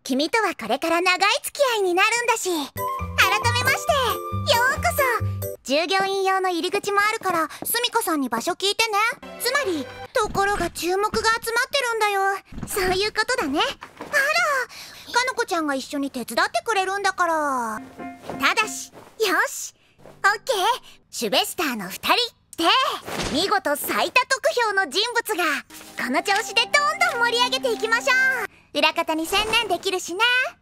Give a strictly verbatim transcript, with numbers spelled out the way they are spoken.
君とはこれから長い付き合いになるんだし、改めましてようこそ。従業員用の入り口もあるからすみこさんに場所聞いてね。つまりところが注目が集まってるんだよ。そういうことだね。あら、かのこちゃんが一緒に手伝ってくれるんだから。ただし、よしオッケー、シュベスターのふたりで見事最多得票の人物がこの調子でどんどん盛り上げていきましょう。裏方に専念できるしね。